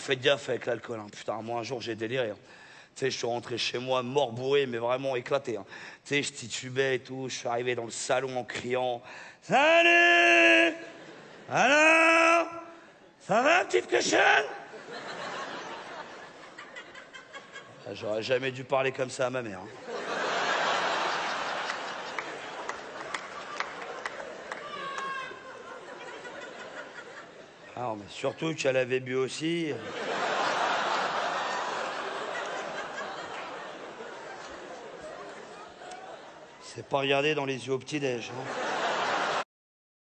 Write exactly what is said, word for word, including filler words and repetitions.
faites gaffe avec l'alcool. Hein. Putain, moi, un jour, j'ai déliré. Hein. Tu sais, je suis rentré chez moi, mort bourré, mais vraiment éclaté. Hein. Tu sais, je titubais et tout. Je suis arrivé dans le salon en criant « Salut! Alors? Ça va, petite cochonne ?» J'aurais jamais dû parler comme ça à ma mère. Hein. Ah, mais surtout qu'elle avait bu aussi. C'est pas regarder dans les yeux au petit-déj. Hein.